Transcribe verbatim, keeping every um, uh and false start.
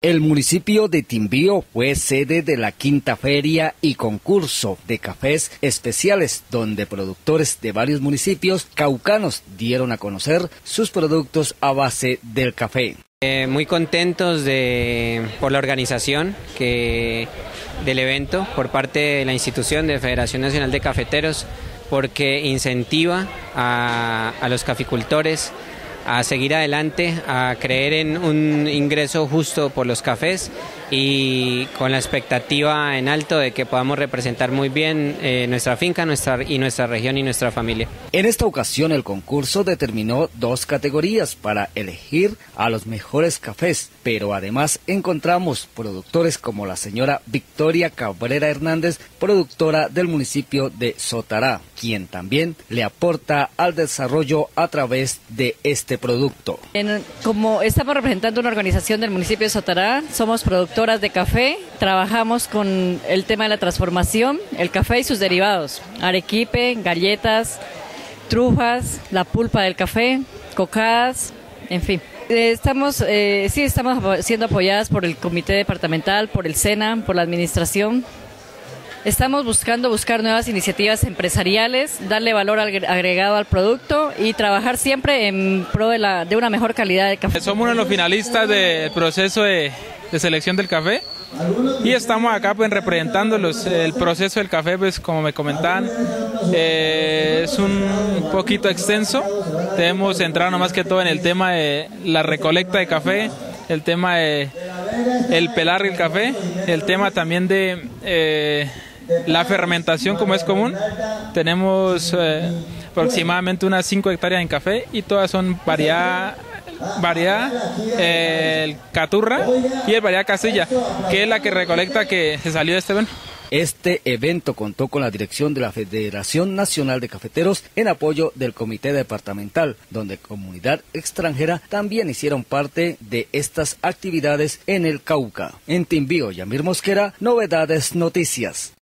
El municipio de Timbío fue sede de la quinta feria y concurso de cafés especiales, donde productores de varios municipios caucanos dieron a conocer sus productos a base del café. Eh, muy contentos de, por la organización que, del evento por parte de la institución de Federación Nacional de Cafeteros, porque incentiva a, a los caficultores a seguir adelante, a creer en un ingreso justo por los cafés y con la expectativa en alto de que podamos representar muy bien eh, nuestra finca nuestra, y nuestra región y nuestra familia. En esta ocasión el concurso determinó dos categorías para elegir a los mejores cafés, pero además encontramos productores como la señora Victoria Cabrera Hernández, productora del municipio de Sotará, quien también le aporta al desarrollo a través de este producto. En, como estamos representando una organización del municipio de Sotará, somos productoras de café, trabajamos con el tema de la transformación, el café y sus derivados, arequipe, galletas, trufas, la pulpa del café, cocadas, en fin. Estamos, eh, sí estamos siendo apoyadas por el comité departamental, por el SENA, por la administración. Estamos buscando buscar nuevas iniciativas empresariales, darle valor agregado al producto y trabajar siempre en pro de, la, de una mejor calidad de café. Somos uno de los finalistas del proceso de, de selección del café y estamos acá pues representando los, el proceso del café, pues como me comentaban, eh, es un poquito extenso. Debemos centrarnos más que todo en el tema de la recolecta de café, el tema de el pelar el café, el tema también de eh, la fermentación como es común. Tenemos eh, aproximadamente unas cinco hectáreas en café y todas son variedad, variedad eh, el caturra y el variedad casilla, que es la que recolecta que se salió de este evento. Este evento contó con la dirección de la Federación Nacional de Cafeteros en apoyo del Comité Departamental, donde comunidad extranjera también hicieron parte de estas actividades en el Cauca. En Timbío, Yamir Mosquera, Novedades Noticias.